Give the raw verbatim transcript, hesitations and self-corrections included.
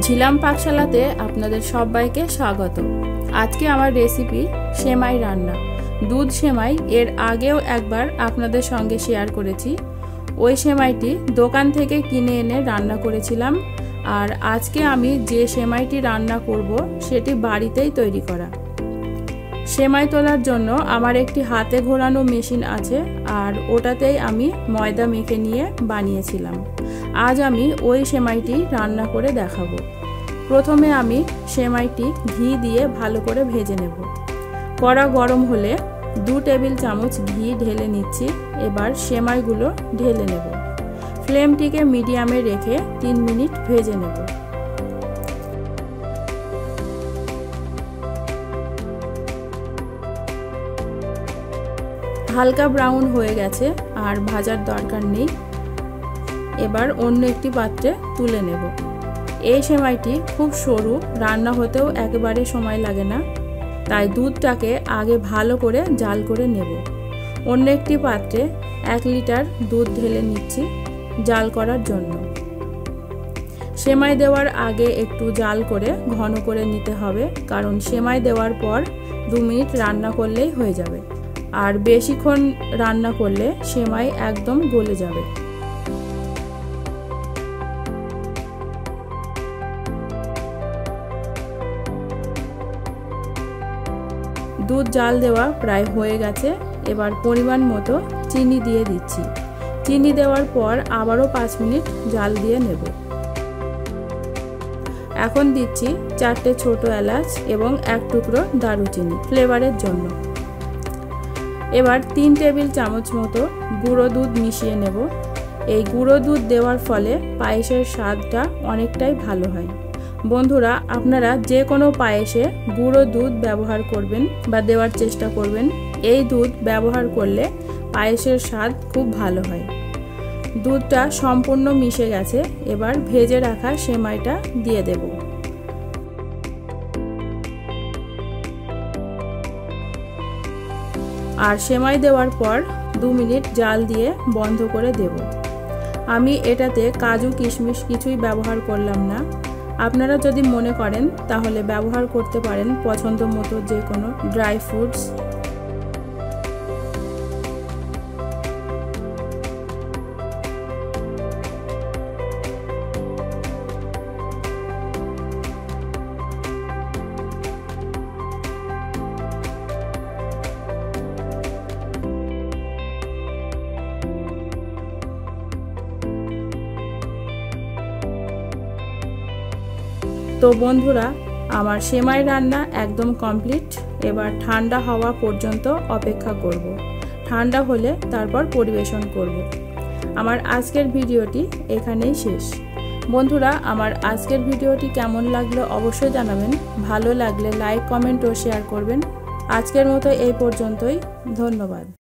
ঝিলাম পাকশালাতে আপনাদের সবাইকে স্বাগত। আজকে আমার রেসিপি সেমাই রান্না। দুধ সেমাই এর আগেও একবার আপনাদের সঙ্গে শেয়ার করেছি। ওই সেমাইটি দোকান থেকে কিনে এনে রান্না করেছিলাম, আর আজকে আমি যে সেমাইটি রান্না করব সেটি বাড়িতেই তৈরি করা। সেমাই তোলার জন্য আমার একটি হাতে ঘোরানো মেশিন আছে, আর ওটাতেই আমি ময়দা মেখে নিয়ে বানিয়েছিলাম। আজ আমি ওই সেমাইটি রান্না করে দেখাবো। প্রথমে আমি সেমাইটি ঘি দিয়ে ভালো করে ভেজে নেব। কড়া গরম হলে দু টেবিল চামচ ঘি ঢেলে নিচ্ছি। এবার সেমাইগুলো ঢেলে নেব। ফ্লেমটিকে মিডিয়ামে রেখে তিন মিনিট ভেজে নেব। হালকা ব্রাউন হয়ে গেছে, আর ভাজার দরকার নেই। এবার অন্য একটি পাত্রে তুলে নেব। এই সেমাইটি খুব সরু, রান্না হতেও একেবারে সময় লাগে না, তাই দুধটাকে আগে ভালো করে জাল করে নেব। অন্য একটি পাত্রে এক লিটার দুধ ঢেলে নিচ্ছি জাল করার জন্য। সেমাই দেওয়ার আগে একটু জাল করে ঘন করে নিতে হবে, কারণ সেমাই দেওয়ার পর দু মিনিট রান্না করলেই হয়ে যাবে, আর বেশিক্ষণ রান্না করলে সেমাই একদম গলে যাবে। দুধ জাল দেওয়া প্রায় হয়ে গেছে। এবার পরিমাণ মতো চিনি দিয়ে দিচ্ছি। চিনি দেওয়ার পর আবারও পাঁচ মিনিট জাল দিয়ে নেব। এখন দিচ্ছি চারটে ছোট এলাচ এবং এক টুকরো দারুচিনি ফ্লেভারের জন্য। এবার তিন টেবিল চামচ মতো গুঁড়ো দুধ মিশিয়ে নেব। এই গুঁড়ো দুধ দেওয়ার ফলে পায়েসের স্বাদটা অনেকটাই ভালো হয়। বন্ধুরা, আপনারা যে কোনো পায়েসে গুঁড়ো দুধ ব্যবহার করবেন বা দেওয়ার চেষ্টা করবেন। এই দুধ ব্যবহার করলে পায়েসের স্বাদ খুব ভালো হয়। দুধটা সম্পূর্ণ মিশে গেছে। এবার ভেজে রাখা সেমাইটা দিয়ে দেব। আর সেমাই দেওয়ার পর দু মিনিট জাল দিয়ে বন্ধ করে দেব। আমি এটাতে কাজু কিশমিশ কিছুই ব্যবহার করলাম না। আপনারা যদি মনে করেন তাহলে ব্যবহার করতে পারেন পছন্দ মতো যে কোনো ড্রাই ফ্রুটস। তো বন্ধুরা, আমার সেমাই রান্না একদম কমপ্লিট। এবার ঠান্ডা হওয়া পর্যন্ত অপেক্ষা করব। ঠান্ডা হলে তারপর পরিবেশন করব। আমার আজকের ভিডিওটি এখানেই শেষ। বন্ধুরা, আমার আজকের ভিডিওটি কেমন লাগলো অবশ্যই জানাবেন। ভালো লাগলে লাইক, কমেন্ট ও শেয়ার করবেন। আজকের মতো এই পর্যন্তই। ধন্যবাদ।